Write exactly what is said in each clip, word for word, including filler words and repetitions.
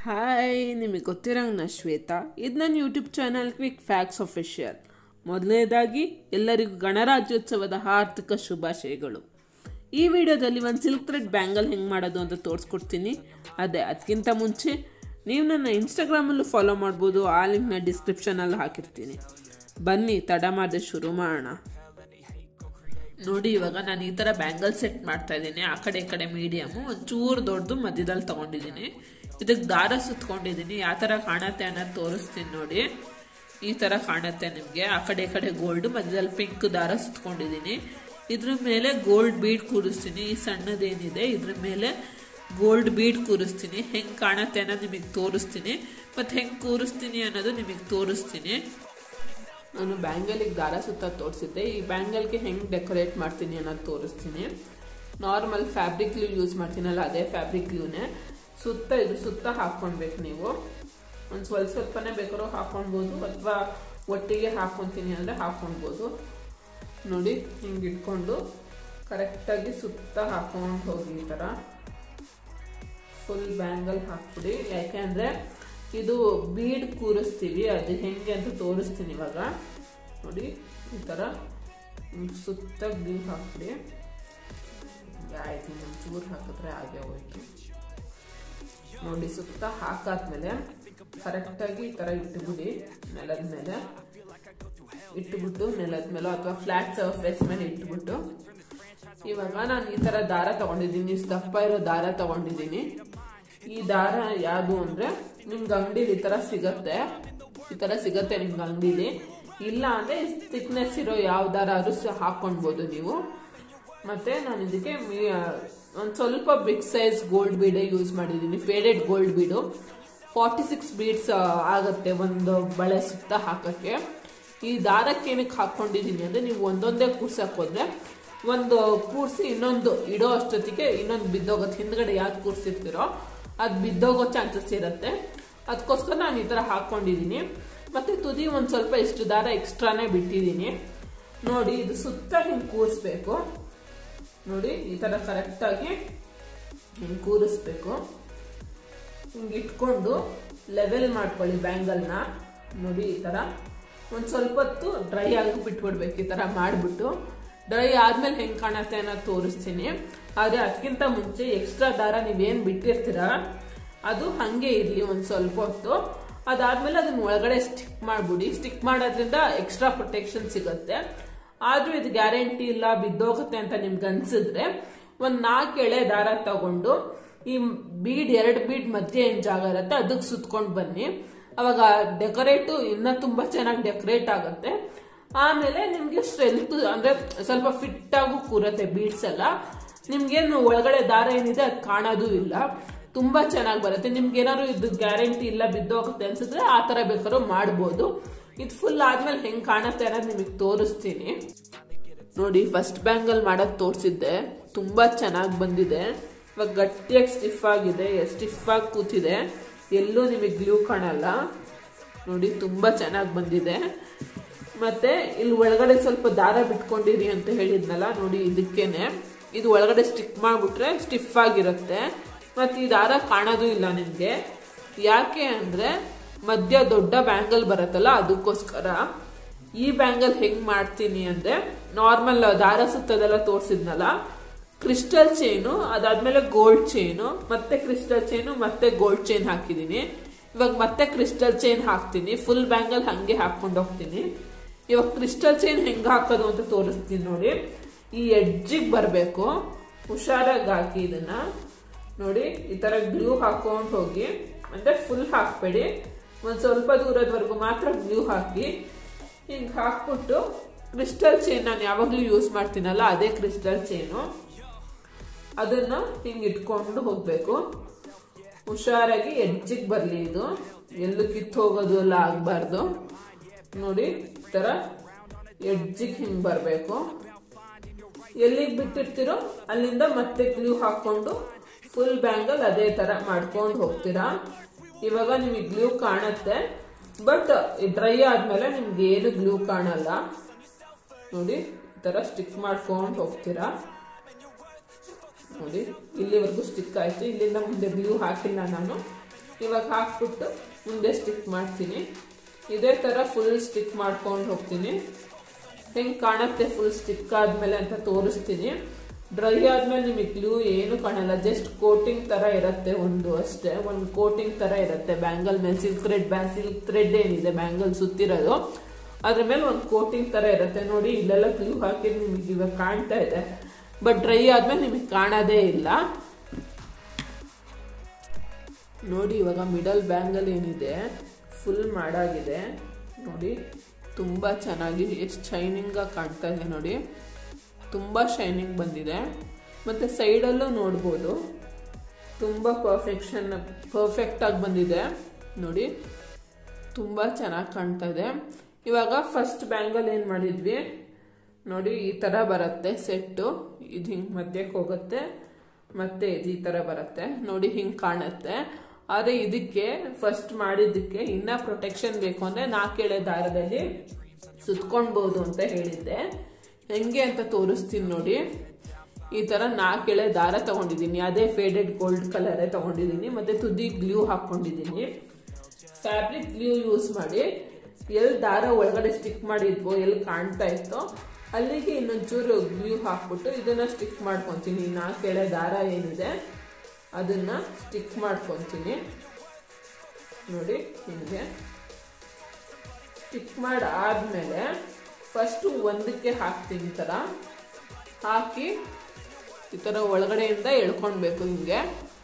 Hi, ನಿಮಗೆ ಗೊತ್ತಿರೋಂಗೆ ನಾ ಶ್ವೇತಾ. ಇದು ನನ್ನ YouTube channel quick facts official. ಮೊದಲನೇದಾಗಿ ಎಲ್ಲರಿಗೂ ಗಣರಾಜ್ಯೋತ್ಸವದ ಆರ್ಥಿಕ ಶುಭಾಶಯಗಳು. ಈ ವಿಡಿಯೋದಲ್ಲಿ ಒಂದು ಸಿಲ್ಕ್ ಥ್ರೆಡ್ ಬ್ಯಾಂಗಲ್ ಹೆಂಗೆ ಮಾಡೋದು ಅಂತ ತೋರಿಸ್ಕೊಡ್ತೀನಿ. ಅದೇ ಅದಕ್ಕಿಂತ ಮುಂಚೆ ನೀವು ನನ್ನ ಇನ್ಸ್ಟಾಗ್ರಾಮಲ್ಲೂ ಫಾಲೋ ಮಾಡ್ಬೋದು. ಆ ಲಿಂಕ್ನ ಡಿಸ್ಕ್ರಿಪ್ಷನಲ್ಲಿ ಹಾಕಿರ್ತೀನಿ. ಬನ್ನಿ ತಡ ಮಾಡದೆ ಶುರು ಮಾಡೋಣ. ನೋಡಿ, ಇವಾಗ ನಾನು ಈ ಥರ ಬ್ಯಾಂಗಲ್ ಸೆಟ್ ಮಾಡ್ತಾ ಇದ್ದೀನಿ. ಆ ಕಡೆ ಈ ಕಡೆ ಮೀಡಿಯಮು, ಒಂಚೂರು ದೊಡ್ಡದು ಮಧ್ಯದಲ್ಲಿ ತೊಗೊಂಡಿದ್ದೀನಿ. ಇದಕ್ಕೆ ದಾರ ಸುತ್ಕೊಂಡಿದ್ದೀನಿ. ಯಾವ ಥರ ಕಾಣುತ್ತೆ ಅನ್ನೋದು ತೋರಿಸ್ತೀನಿ ನೋಡಿ. ಈ ಥರ ಕಾಣುತ್ತೆ ನಿಮಗೆ. ಆ ಕಡೆ ಈ ಕಡೆ ಗೋಲ್ಡ್, ಮಧ್ಯದಲ್ಲಿ ಪಿಂಕ್ ದಾರ ಸುತ್ಕೊಂಡಿದ್ದೀನಿ. ಇದ್ರ ಮೇಲೆ ಗೋಲ್ಡ್ ಬೀಡ್ ಕೂರಿಸ್ತೀನಿ. ಈ ಸಣ್ಣದೇನಿದೆ ಇದ್ರ ಮೇಲೆ ಗೋಲ್ಡ್ ಬೀಡ್ ಕೂರಿಸ್ತೀನಿ. ಹೆಂಗೆ ಕಾಣುತ್ತೆ ಅನ್ನೋದು ನಿಮಗೆ ತೋರಿಸ್ತೀನಿ, ಮತ್ತು ಹೆಂಗೆ ಕೂರಿಸ್ತೀನಿ ಅನ್ನೋದು ನಿಮಗೆ ತೋರಿಸ್ತೀನಿ. ನಾನು ಬ್ಯಾಂಗಲಿಗೆ ದಾರ ಸುತ್ತ ತೋರಿಸಿದ್ದೆ. ಈ ಬ್ಯಾಂಗಲ್ಗೆ ಹೆಂಗೆ ಡೆಕೋರೇಟ್ ಮಾಡ್ತೀನಿ ಅನ್ನೋದು ತೋರಿಸ್ತೀನಿ. ನಾರ್ಮಲ್ ಫ್ಯಾಬ್ರಿಕ್ ಗ್ಲೂ ಯೂಸ್ ಮಾಡ್ತೀನಲ್ಲ, ಅದೇ ಫ್ಯಾಬ್ರಿಕ್ ಗ್ಲೂನೇ ಸುತ್ತ ಇದು ಸುತ್ತ ಹಾಕ್ಕೊಳ್ಬೇಕು. ನೀವು ಒಂದು ಸ್ವಲ್ಪ ಸ್ವಲ್ಪನೇ ಬೇಕಾದ್ರೂ ಹಾಕ್ಕೊಳ್ಬೋದು, ಅಥವಾ ಒಟ್ಟಿಗೆ ಹಾಕ್ಕೊತೀನಿ ಅಂದರೆ ಹಾಕ್ಕೊಳ್ಬೋದು. ನೋಡಿ, ಹಿಂಗೆ ಇಟ್ಕೊಂಡು ಕರೆಕ್ಟಾಗಿ ಸುತ್ತ ಹಾಕ್ಕೊಂಡು ಹೋಗಿ. ಈ ಥರ ಫುಲ್ ಬ್ಯಾಂಗಲ್ ಹಾಕ್ಬಿಡಿ. ಯಾಕೆ ಅಂದರೆ ಇದು ಬೀಡ್ ಕೂರಿಸ್ತೀವಿ, ಅದು ಹೆಂಗೆ ಅಂತ ತೋರಿಸ್ತೀನಿ ಇವಾಗ. ನೋಡಿ, ಈ ಥರ ಸುತ್ತ ಗ್ಲೂ ಹಾಕ್ಬಿಡಿ. ಆಯ್ತು, ಇನ್ನೊಂದು ಚೂರು ಹಾಕಿದ್ರೆ ಹಾಗೆ ಹೋಯ್ತು. ನೋಡಿ, ಸುತ್ತ ಹಾಕಾದ್ಮೇಲೆ ಕರೆಕ್ಟಾಗಿ ಈ ಥರ ಇಟ್ಟುಬಿಡಿ. ನೆಲದ ಮೇಲೆ ಇಟ್ಟುಬಿಟ್ಟು, ನೆಲದ ಮೇಲೆ ಅಥವಾ ಫ್ಲಾಟ್ ಸರ್ಫೇಸ್ ಮೇಲೆ ಇಟ್ಬಿಟ್ಟು, ಇವಾಗ ನಾನು ಈ ಥರ ದಾರ ತಗೊಂಡಿದ್ದೀನಿ. ದಪ್ಪ ಇರೋ ದಾರ ತಗೊಂಡಿದ್ದೀನಿ. ಈ ದಾರ ಯಾವುದು ಅಂದರೆ ನಿಮ್ಗೆ ಅಂಗಡಿಲಿ ಈ ಥರ ಸಿಗತ್ತೆ. ಈ ಥರ ಸಿಗತ್ತೆ ನಿಮ್ಗೆ ಅಂಗಡಿಲಿ. ಇಲ್ಲ ಅಂದರೆ ಥಿಕ್ನೆಸ್ ಇರೋ ಯಾವ ದಾರ ಆದ್ರೂ ಸಹ ಹಾಕ್ಕೊಳ್ಬೋದು ನೀವು. ಮತ್ತು ನಾನು ಇದಕ್ಕೆ ಒಂದು ಸ್ವಲ್ಪ ಬಿಗ್ ಸೈಜ್ ಗೋಲ್ಡ್ ಬೀಡೇ ಯೂಸ್ ಮಾಡಿದ್ದೀನಿ. Faded gold bead forty six beads ಆಗುತ್ತೆ ಒಂದು ಬಳೆ ಸುತ್ತ ಹಾಕೋಕ್ಕೆ. ಈ ದಾರಕ್ಕೆ ಏನಕ್ಕೆ ಹಾಕ್ಕೊಂಡಿದ್ದೀನಿ ಅಂದರೆ ನೀವು ಒಂದೊಂದೇ ಕೂರ್ಸಕ್ಕೆ ಹೋದ್ರೆ ಒಂದು ಕೂರಿಸಿ ಇನ್ನೊಂದು ಇಡೋ ಅಷ್ಟೊತ್ತಿಗೆ ಇನ್ನೊಂದು ಬಿದ್ದೋಗುತ್ತೆ. ಹಿಂದ್ಗಡೆ ಯಾವ್ದು ಕೂರಿಸಿರ್ತೀರೋ ಅದು ಬಿದ್ದೋಗೋ ಚಾನ್ಸಸ್ ಇರುತ್ತೆ. ಅದಕ್ಕೋಸ್ಕರ ನಾನು ಈ ಥರ ಹಾಕ್ಕೊಂಡಿದ್ದೀನಿ. ಮತ್ತು ತುದಿ ಒಂದು ಸ್ವಲ್ಪ ಇಷ್ಟು ದಾರ ಎಕ್ಸ್ಟ್ರಾನೇ ಬಿಟ್ಟಿದ್ದೀನಿ. ನೋಡಿ, ಇದು ಸುತ್ತ ಹಿಂಗೆ ಕೂರಿಸ್ಬೇಕು. ನೋಡಿ, ಈ ಥರ ಕರೆಕ್ಟಾಗಿ ಹಿಂಗೆ ಕೂರಿಸ್ಬೇಕು. ಹಿಂಗೆ ಇಟ್ಕೊಂಡು ಲೆವೆಲ್ ಮಾಡ್ಕೊಳ್ಳಿ ಬ್ಯಾಂಗಲ್ನ. ನೋಡಿ, ಈ ಥರ ಒಂದು ಸ್ವಲ್ಪ ಹೊತ್ತು ಡ್ರೈ ಆಗಿ ಬಿಟ್ಬಿಡ್ಬೇಕು. ಈ ಥರ ಮಾಡಿಬಿಟ್ಟು ಡ್ರೈ ಆದ್ಮೇಲೆ ಹೆಂಗೆ ಕಾಣುತ್ತೆ ಅನ್ನೋದು ತೋರಿಸ್ತೀನಿ. ಆದರೆ ಅದಕ್ಕಿಂತ ಮುಂಚೆ ಎಕ್ಸ್ಟ್ರಾ ದಾರ ನೀವೇನು ಬಿಟ್ಟಿರ್ತೀರ ಅದು ಹಾಗೆ ಇರಲಿ ಒಂದು ಸ್ವಲ್ಪ ಹೊತ್ತು. ಅದಾದ್ಮೇಲೆ ಅದನ್ನ ಒಳಗಡೆ ಸ್ಟಿಕ್ ಮಾಡ್ಬಿಡಿ. ಸ್ಟಿಕ್ ಮಾಡೋದ್ರಿಂದ ಎಕ್ಸ್ಟ್ರಾ ಪ್ರೊಟೆಕ್ಷನ್ ಸಿಗುತ್ತೆ. ಆದ್ರೂ ಇದು ಗ್ಯಾರಂಟಿ ಇಲ್ಲ, ಬಿದ್ದೋಗುತ್ತೆ ಅಂತ ನಿಮ್ಗೆ ಅನ್ಸಿದ್ರೆ ಒಂದು ನಾಲ್ಕು ಎಳೆ ದಾರ ತಗೊಂಡು ಈ ಬೀಡ್ ಎರಡು ಬೀಡ್ ಮಧ್ಯೆ ಏನ್ ಜಾಗ ಇರುತ್ತೆ ಅದಕ್ಕೆ ಸುತ್ಕೊಂಡು ಬನ್ನಿ. ಅವಾಗ ಡೆಕೋರೇಟು ಇನ್ನ ತುಂಬಾ ಚೆನ್ನಾಗಿ ಡೆಕೋರೇಟ್ ಆಗುತ್ತೆ. ಆಮೇಲೆ ನಿಮ್ಗೆ ಸ್ಟ್ರೆಂತ್ ಅಂದ್ರೆ ಸ್ವಲ್ಪ ಫಿಟ್ ಆಗು ಕೂರತ್ತೆ ಬೀಡ್ಸ್ ಎಲ್ಲ. ನಿಮ್ಗೇನು ಒಳಗಡೆ ದಾರ ಏನಿದೆ ಅದು ಕಾಣೋದು ಇಲ್ಲ, ತುಂಬಾ ಚೆನ್ನಾಗಿ ಬರುತ್ತೆ. ನಿಮ್ಗೆ ಏನಾದ್ರು ಇದು ಗ್ಯಾರಂಟಿ ಇಲ್ಲ, ಬಿದ್ದೋಗುತ್ತೆ ಅನ್ಸಿದ್ರೆ ಆ ತರ ಬೇಕಾದ್ರೂ ಮಾಡ್ಬೋದು. ಇದು ಫುಲ್ ಆದ್ಮೇಲೆ ಹೆಂಗ್ ಕಾಣುತ್ತೆ ಅನ್ನೋದು ನಿಮಗೆ ತೋರಿಸ್ತೀನಿ. ನೋಡಿ, ಫಸ್ಟ್ ಬ್ಯಾಂಗಲ್ ಮಾಡೋದು ತೋರಿಸಿದ್ದೆ, ತುಂಬಾ ಚೆನ್ನಾಗಿ ಬಂದಿದೆ. ಇವಾಗ ಗಟ್ಟಿಯಾಗಿ ಸ್ಟಿಫ್ ಆಗಿದೆ, ಸ್ಟಿಫ್ ಆಗಿ ಕೂತಿದೆ, ಎಲ್ಲೂ ನಿಮಗೆ ಗ್ಲೂ ಕಾಣಲ್ಲ. ನೋಡಿ, ತುಂಬಾ ಚೆನ್ನಾಗಿ ಬಂದಿದೆ. ಮತ್ತೆ ಇಲ್ಲಿ ಒಳಗಡೆ ಸ್ವಲ್ಪ ದಾರ ಬಿಟ್ಕೊಂಡಿರಿ ಅಂತ ಹೇಳಿದ್ನಲ್ಲ, ನೋಡಿ ಇದಕ್ಕೇನೆ ಇದು ಒಳಗಡೆ ಸ್ಟಿಕ್ ಮಾಡ್ಬಿಟ್ರೆ ಸ್ಟಿಫ್ ಆಗಿರುತ್ತೆ. ಮತ್ತೆ ಈ ದಾರ ಕಾಣೋದು ಇಲ್ಲ ನಿಮ್ಗೆ. ಯಾಕೆ ಅಂದ್ರೆ ಮಧ್ಯ ದೊಡ್ಡ ಬ್ಯಾಂಗಲ್ ಬರುತ್ತಲ್ಲ, ಅದಕ್ಕೋಸ್ಕರ. ಈ ಬ್ಯಾಂಗಲ್ ಹೆಂಗ್ ಮಾಡ್ತೀನಿ ಅಂದ್ರೆ ನಾರ್ಮಲ್ ದಾರ ಸುತ್ತದೆಲ್ಲ ತೋರಿಸಿದ್ನಲ್ಲ, ಕ್ರಿಸ್ಟಲ್ ಚೈನು, ಅದಾದ್ಮೇಲೆ ಗೋಲ್ಡ್ ಚೈನು, ಮತ್ತೆ ಕ್ರಿಸ್ಟಲ್ ಚೈನು, ಮತ್ತೆ ಗೋಲ್ಡ್ ಚೈನ್ ಹಾಕಿದೀನಿ. ಇವಾಗ ಮತ್ತೆ ಕ್ರಿಸ್ಟಲ್ ಚೈನ್ ಹಾಕ್ತೀನಿ. ಫುಲ್ ಬ್ಯಾಂಗಲ್ ಹಂಗೆ ಹಾಕೊಂಡು ಹೋಗ್ತೀನಿ. ಇವಾಗ ಕ್ರಿಸ್ಟಲ್ ಚೈನ್ ಹೆಂಗ್ ಹಾಕೋದು ಅಂತ ತೋರಿಸ್ತೀನಿ ನೋಡಿ. ಈ ಎಡ್ಜಿಗೆ ಬರಬೇಕು, ಹುಷಾರಾಗಿ ಹಾಕಿ ಇದನ್ನ. ನೋಡಿ, ಈ ತರ ಗ್ಲೂ ಹಾಕೊಂಡು ಹೋಗಿ, ಅಂದ್ರೆ ಫುಲ್ ಹಾಕ್ಬೇಡಿ, ಒಂದ್ ಸ್ವಲ್ಪ ದೂರದವರೆಗೂ ಮಾತ್ರ ಗ್ಲೂ ಹಾಕಿ. ಹಿಂಗ್ ಹಾಕ್ಬಿಟ್ಟು ಕ್ರಿಸ್ಟಲ್ ಚೈನ್ ನಾನು ಯಾವಾಗ್ಲೂ ಯೂಸ್ ಮಾಡ್ತೀನಲ್ಲ ಅದೇ ಕ್ರಿಸ್ಟಲ್ ಚೈನು, ಅದನ್ನ ಹಿಂಗ್ ಇಟ್ಕೊಂಡು ಹೋಗ್ಬೇಕು. ಹುಷಾರಾಗಿ ಎಡ್ಜಿಗೆ ಬರ್ಲಿ, ಇದು ಎಲ್ಲೂ ಕಿತ್ತು ಹೋಗೋದು ಎಲ್ಲ ಆಗ್ಬಾರ್ದು. ನೋಡಿ, ಈ ತರ ಎಡ್ಜಿಗೆ ಹಿಂಗ್ ಬರ್ಬೇಕು. ಎಲ್ಲಿಗೆ ಬಿಟ್ಟಿರ್ತೀರೋ ಅಲ್ಲಿಂದ ಮತ್ತೆ ಗ್ಲೂ ಹಾಕೊಂಡು ಫುಲ್ ಬ್ಯಾಂಗಲ್ ಅದೇ ತರ ಮಾಡ್ಕೊಂಡು ಹೋಗ್ತೀರಾ. ಇವಾಗ ನಿಮಗೆ ಗ್ಲೂ ಕಾಣುತ್ತೆ, ಬಟ್ ಡ್ರೈ ಆದ್ಮೇಲೆ ನಿಮ್ಗೆ ಏನು ಗ್ಲೂ ಕಾಣಲ್ಲ. ನೋಡಿ, ಈ ತರ ಸ್ಟಿಕ್ ಮಾಡ್ಕೊಂಡು ಹೋಗ್ತೀರಾ. ನೋಡಿ, ಇಲ್ಲಿವರೆಗೂ ಸ್ಟಿಕ್ ಆಯ್ತು. ಇಲ್ಲಿಂದ ಮುಂದೆ ಗ್ಲೂ ಹಾಕಿಲ್ಲ ನಾನು. ಇವಾಗ ಹಾಕ್ಬಿಟ್ಟು ಮುಂದೆ ಸ್ಟಿಕ್ ಮಾಡ್ತೀನಿ. ಇದೇ ಥರ ಫುಲ್ ಸ್ಟಿಕ್ ಮಾಡ್ಕೊಂಡು ಹೋಗ್ತೀನಿ. ಹೆಂಗೆ ಕಾಣುತ್ತೆ ಫುಲ್ ಸ್ಟಿಕ್ ಆದಮೇಲೆ ಅಂತ ತೋರಿಸ್ತೀನಿ. ಡ್ರೈ ಆದಮೇಲೆ ನಿಮಗೆ ಗ್ಲೂ ಏನು ಕಾಣಲ್ಲ, ಜಸ್ಟ್ ಕೋಟಿಂಗ್ ಥರ ಇರುತ್ತೆ, ಒಂದು ಅಷ್ಟೇ ಒಂದು ಕೋಟಿಂಗ್ ಥರ ಇರುತ್ತೆ ಬ್ಯಾಂಗಲ್ ಮೇಲೆ. ಸಿಲ್ಕ್ ಥ್ರೆಡ್ ಬ್ಯಾ ಸಿಲ್ಕ್ ಥ್ರೆಡ್ ಏನಿದೆ ಬ್ಯಾಂಗಲ್ ಸುತ್ತಿರೋದು ಅದ್ರ ಮೇಲೆ ಒಂದು ಕೋಟಿಂಗ್ ಥರ ಇರುತ್ತೆ ನೋಡಿ. ಇಲ್ಲೆಲ್ಲ ಗ್ಲೂ ಹಾಕಿದ್ರೆ ನಿಮಗೆ ಇವಾಗ ಕಾಣ್ತಾ ಇದೆ, ಬಟ್ ಡ್ರೈ ಆದಮೇಲೆ ನಿಮಗೆ ಕಾಣೋದೇ ಇಲ್ಲ ನೋಡಿ. ಇವಾಗ ಮಿಡಲ್ ಬ್ಯಾಂಗಲ್ ಏನಿದೆ ಫುಲ್ ಮಾಡಾಗಿದೆ ನೋಡಿ, ತುಂಬ ಚೆನ್ನಾಗಿ ಎಷ್ಟು ಶೈನಿಂಗಾಗಿ ಕಾಣ್ತಾ ಇದೆ ನೋಡಿ, ತುಂಬ ಶೈನಿಂಗ್ ಬಂದಿದೆ. ಮತ್ತು ಸೈಡಲ್ಲೂ ನೋಡ್ಬೋದು ತುಂಬ ಪರ್ಫೆಕ್ಷನ್ ಪರ್ಫೆಕ್ಟಾಗಿ ಬಂದಿದೆ ನೋಡಿ, ತುಂಬ ಚೆನ್ನಾಗಿ ಕಾಣ್ತಾ ಇದೆ. ಇವಾಗ ಫಸ್ಟ್ ಬ್ಯಾಂಗಲ್ ಏನು ಮಾಡಿದ್ವಿ ನೋಡಿ, ಈ ಥರ ಬರುತ್ತೆ ಸೆಟ್ಟು, ಇದು ಹಿಂಗೆ ಮಧ್ಯಕ್ಕೆ ಹೋಗುತ್ತೆ, ಮತ್ತು ಇದು ಈ ಥರ ಬರುತ್ತೆ ನೋಡಿ, ಹಿಂಗೆ ಕಾಣುತ್ತೆ. ಆದರೆ ಇದಕ್ಕೆ ಫಸ್ಟ್ ಮಾಡಿದ್ದಕ್ಕೆ ಇನ್ನೂ ಪ್ರೊಟೆಕ್ಷನ್ ಬೇಕು ಅಂದರೆ ನಾಲ್ಕೇಳೆ ದಾರದಲ್ಲಿ ಸುತ್ಕೊಳ್ಬೋದು ಅಂತ ಹೇಳಿದ್ದೆ. ಹೆಂಗೆ ಅಂತ ತೋರಿಸ್ತೀನಿ ನೋಡಿ. ಈ ಥರ ನಾಲ್ಕೇಳೆ ದಾರ ತೊಗೊಂಡಿದ್ದೀನಿ, ಅದೇ ಫೇಡೆಡ್ ಗೋಲ್ಡ್ ಕಲರೇ ತೊಗೊಂಡಿದ್ದೀನಿ, ಮತ್ತು ತುದಿ ಗ್ಲೂ ಹಾಕ್ಕೊಂಡಿದ್ದೀನಿ. ಫ್ಯಾಬ್ರಿಕ್ ಗ್ಲೂ ಯೂಸ್ ಮಾಡಿ ಎಲ್ಲಿ ದಾರ ಒಳಗಡೆ ಸ್ಟಿಕ್ ಮಾಡಿದ್ವೋ ಎಲ್ಲಿ ಕಾಣ್ತಾ ಇತ್ತೋ ಅಲ್ಲಿಗೆ ಇನ್ನೊಂಚೂರು ಗ್ಲೂ ಹಾಕ್ಬಿಟ್ಟು ಇದನ್ನು ಸ್ಟಿಕ್ ಮಾಡ್ಕೊತೀನಿ. ನಾಲ್ಕೇಳೆ ದಾರ ಏನಿದೆ ಅದನ್ನು ಸ್ಟಿಕ್ ಮಾಡ್ಕೊತೀನಿ ನೋಡಿ. ಹಿಂಗೆ ಸ್ಟಿಕ್ ಮಾಡಿ ಆದಮೇಲೆ ಫಸ್ಟು ಒಂದಕ್ಕೆ ಹಾಕ್ತೀನಿ, ಈ ಥರ ಹಾಕಿ ಈ ಥರ ಒಳಗಡೆಯಿಂದ ಎಳ್ಕೊಳ್ಬೇಕು. ಹಿಂಗೆ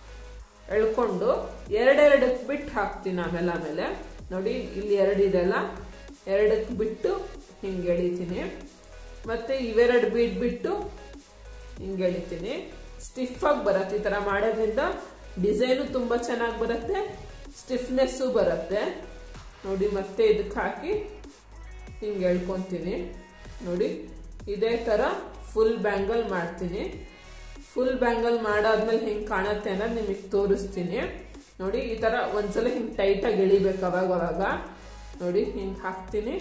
ಎಳ್ಕೊಂಡು ಎರಡೆರಡಕ್ಕೆ ಬಿಟ್ಟು ಹಾಕ್ತೀನಿ. ಆಮೇಲೆ ಆಮೇಲೆ ನೋಡಿ ಇಲ್ಲಿ ಎರಡಿದೆಲ್ಲ, ಎರಡಕ್ಕೆ ಬಿಟ್ಟು ಹಿಂಗೆ ಎಳಿತೀನಿ. ಮತ್ತು ಇವೆರಡು ಬಿಟ್ಬಿಟ್ಟು ಹಿಂಗೆ ಎಳಿತೀನಿ. ಸ್ಟಿಫಾಗಿ ಬರುತ್ತೆ ಈ ಥರ ಮಾಡೋದ್ರಿಂದ, ಡಿಸೈನು ತುಂಬ ಚೆನ್ನಾಗಿ ಬರುತ್ತೆ, ಸ್ಟಿಫ್ನೆಸ್ಸು ಬರುತ್ತೆ ನೋಡಿ. ಮತ್ತೆ ಇದಕ್ಕೆ ಹಾಕಿ ಹಿಂಗೆ ಎಳ್ಕೊತೀನಿ ನೋಡಿ. ಇದೇ ಥರ ಫುಲ್ ಬ್ಯಾಂಗಲ್ ಮಾಡ್ತೀನಿ. ಫುಲ್ ಬ್ಯಾಂಗಲ್ ಮಾಡಾದ್ಮೇಲೆ ಹಿಂಗೆ ಕಾಣುತ್ತೆ ಅನ್ನೋದು ನಿಮಗೆ ತೋರಿಸ್ತೀನಿ ನೋಡಿ. ಈ ಥರ ಒಂದ್ಸಲ ಹಿಂಗೆ ಟೈಟಾಗಿ ಎಳಿಬೇಕು ಅವಾಗ ಅವಾಗ ನೋಡಿ. ಹಿಂಗೆ ಹಾಕ್ತೀನಿ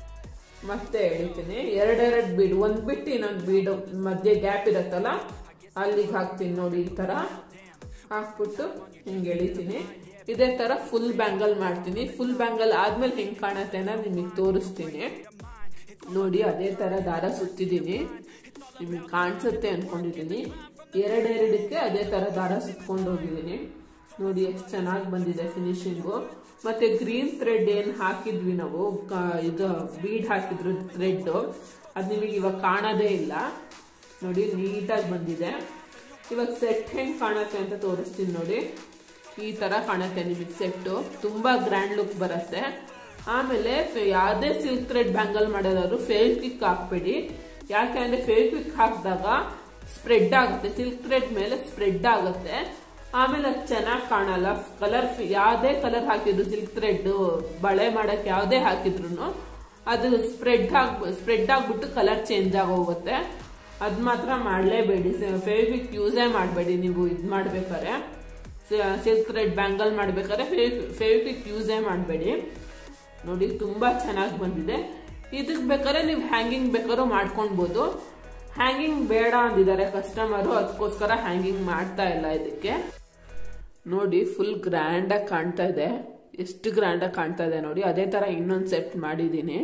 ಮತ್ತೆ ಎಳಿತೀನಿ. ಎರಡೆರಡು ಬೀಡ್, ಒಂದು ಬಿಟ್ಟು ಇನ್ನೊಂದು ಬೀಡು ಮಧ್ಯೆ ಗ್ಯಾಪ್ ಇರುತ್ತಲ್ಲ ಅಲ್ಲಿಗೆ ಹಾಕ್ತೀನಿ ನೋಡಿ. ಈ ಥರ ಹಾಕ್ಬಿಟ್ಟು ಹಿಂಗೆ ಎಳಿತೀನಿ. ಇದೇ ಥರ ಫುಲ್ ಬ್ಯಾಂಗಲ್ ಮಾಡ್ತೀನಿ. ಫುಲ್ ಬ್ಯಾಂಗಲ್ ಆದ್ಮೇಲೆ ಹೆಂಗೆ ಕಾಣುತ್ತೆ ಅನ್ನೋದು ನಿಮಗೆ ತೋರಿಸ್ತೀನಿ ನೋಡಿ. ಅದೇ ಥರ ದಾರ ಸುತ್ತಿದ್ದೀನಿ, ನಿಮಗೆ ಕಾಣಿಸುತ್ತೆ ಅಂದ್ಕೊಂಡಿದ್ದೀನಿ. ಎರಡೆರಡಕ್ಕೆ ಅದೇ ಥರ ದಾರ ಸುತ್ಕೊಂಡು ಹೋಗಿದ್ದೀನಿ ನೋಡಿ. ಎಷ್ಟು ಚೆನ್ನಾಗಿ ಬಂದಿದೆ ಫಿನಿಶಿಂಗು. ಮತ್ತು ಗ್ರೀನ್ ಥ್ರೆಡ್ ಏನು ಹಾಕಿದ್ವಿ ನಾವು, ಇದು ಬೀಡ್ ಹಾಕಿದ್ರು ಥ್ರೆಡ್ಡು, ಅದು ನಿಮಗೆ ಇವಾಗ ಕಾಣೋದೇ ಇಲ್ಲ ನೋಡಿ, ನೀಟಾಗಿ ಬಂದಿದೆ. ಇವಾಗ ಸೆಟ್ ಹೆಂಗೆ ಕಾಣುತ್ತೆ ಅಂತ ತೋರಿಸ್ತೀನಿ ನೋಡಿ. ಈ ಥರ ಕಾಣುತ್ತೆ ನಿಮಗೆ ಸೆಟ್ಟು, ತುಂಬ ಗ್ರ್ಯಾಂಡ್ ಲುಕ್ ಬರುತ್ತೆ. ಆಮೇಲೆ ಯಾವುದೇ ಸಿಲ್ಕ್ ಥ್ರೆಡ್ ಬ್ಯಾಂಗಲ್ ಮಾಡೋದಾದ್ರು ಫೆವಿಕ್ವಿಕ್ ಹಾಕ್ಬೇಡಿ. ಯಾಕೆ ಅಂದರೆ ಫೆವಿಕ್ವಿಕ್ ಹಾಕಿದಾಗ ಸ್ಪ್ರೆಡ್ ಆಗುತ್ತೆ, ಸಿಲ್ಕ್ ಥ್ರೆಡ್ ಮೇಲೆ ಸ್ಪ್ರೆಡ್ ಆಗುತ್ತೆ, ಆಮೇಲೆ ಅದು ಚೆನ್ನಾಗಿ ಕಾಣಲ್ಲ. ಕಲರ್ ಯಾವುದೇ ಕಲರ್ ಹಾಕಿದ್ರು ಸಿಲ್ಕ್ ಥ್ರೆಡ್ ಬಳೆ ಮಾಡೋಕ್ಕೆ ಯಾವುದೇ ಹಾಕಿದ್ರು ಅದು ಸ್ಪ್ರೆಡ್ ಆಗಿ ಸ್ಪ್ರೆಡ್ ಆಗಿಬಿಟ್ಟು ಕಲರ್ ಚೇಂಜ್ ಆಗೋಗುತ್ತೆ. ಅದು ಮಾತ್ರ ಮಾಡಲೇಬೇಡಿ, ಫೆವಿಕ್ವಿಕ್ ಯೂಸೇ ಮಾಡಬೇಡಿ ನೀವು. ಇದು ಮಾಡ್ಬೇಕಾದ್ರೆ ಸಿಲ್ಕ್ ಥ್ರೆಡ್ ಬ್ಯಾಂಗಲ್ ಮಾಡ್ಬೇಕಾದ್ರೆ ಫೆವಿಕ್ವಿಕ್ ಯೂಸೇ ಮಾಡಬೇಡಿ ನೋಡಿ. ತುಂಬ ಚೆನ್ನಾಗಿ ಬಂದಿದೆ. ಇದಕ್ಕೆ ಬೇಕಾದ್ರೆ ನೀವು ಹ್ಯಾಂಗಿಂಗ್ ಬೇಕಾದ್ರೂ ಮಾಡ್ಕೊಳ್ಬೋದು. ಹ್ಯಾಂಗಿಂಗ್ ಬೇಡ ಅಂದಿದ್ದಾರೆ ಕಸ್ಟಮರು, ಅದಕ್ಕೋಸ್ಕರ ಹ್ಯಾಂಗಿಂಗ್ ಮಾಡ್ತಾ ಇಲ್ಲ ಇದಕ್ಕೆ ನೋಡಿ. ಫುಲ್ ಗ್ರ್ಯಾಂಡಾಗಿ ಕಾಣ್ತಾ ಇದೆ, ಎಷ್ಟು ಗ್ರ್ಯಾಂಡಾಗಿ ಕಾಣ್ತಾ ಇದೆ ನೋಡಿ. ಅದೇ ಥರ ಇನ್ನೊಂದು ಸೆಟ್ ಮಾಡಿದ್ದೀನಿ.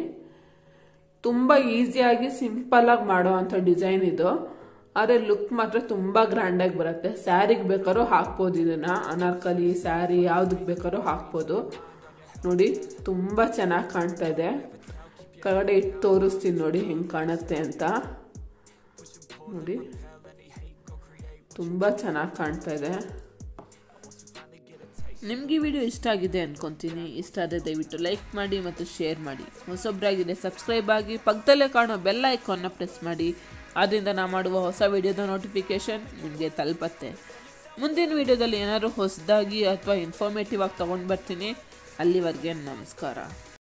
ತುಂಬ ಈಸಿಯಾಗಿ ಸಿಂಪಲ್ಲಾಗಿ ಮಾಡೋ ಅಂಥ ಡಿಸೈನ್ ಇದು, ಆದರೆ ಲುಕ್ ಮಾತ್ರ ತುಂಬ ಗ್ರ್ಯಾಂಡಾಗಿ ಬರುತ್ತೆ. ಸ್ಯಾರಿಗೆ ಬೇಕಾದ್ರೂ ಹಾಕ್ಬೋದು ಇದನ್ನು, ಅನಾರ್ಕಲಿ ಸ್ಯಾರಿ ಯಾವುದಕ್ಕೆ ಬೇಕಾದ್ರೂ ಹಾಕ್ಬೋದು ನೋಡಿ. ತುಂಬ ಚೆನ್ನಾಗಿ ಕಾಣ್ತಾ ಇದೆ. ಕೆಳಗಡೆ ಇಟ್ಟು ತೋರಿಸ್ತೀನಿ ನೋಡಿ ಹೆಂಗೆ ಕಾಣುತ್ತೆ ಅಂತ ನೋಡಿ. ತುಂಬ ಚೆನ್ನಾಗಿ ಕಾಣ್ತಾ ಇದೆ. ನಿಮಗೆ ಈ ವಿಡಿಯೋ ಇಷ್ಟ ಆಗಿದೆ ಅಂದ್ಕೊತೀನಿ. ಇಷ್ಟ ಆದರೆ ದಯವಿಟ್ಟು ಲೈಕ್ ಮಾಡಿ ಮತ್ತು ಶೇರ್ ಮಾಡಿ. ಹೊಸೊಬ್ಬರಾಗಿದೆ ಸಬ್ಸ್ಕ್ರೈಬ್ ಆಗಿ, ಪಕ್ಕದಲ್ಲೇ ಕಾಣೋ ಬೆಲ್ ಐಕಾನ್ನ ಪ್ರೆಸ್ ಮಾಡಿ. ಆದ್ದರಿಂದ ನಾನು ಮಾಡುವ ಹೊಸ ವಿಡಿಯೋದ ನೋಟಿಫಿಕೇಷನ್ ನಿಮಗೆ ತಲುಪತ್ತೆ. ಮುಂದಿನ ವಿಡಿಯೋದಲ್ಲಿ ಏನಾದರೂ ಹೊಸದಾಗಿ ಅಥವಾ ಇನ್ಫಾರ್ಮೇಟಿವ್ ಆಗಿ ತೊಗೊಂಡು ಬರ್ತೀನಿ. ಅಲ್ಲಿವರೆಗೆ ನಮಸ್ಕಾರ.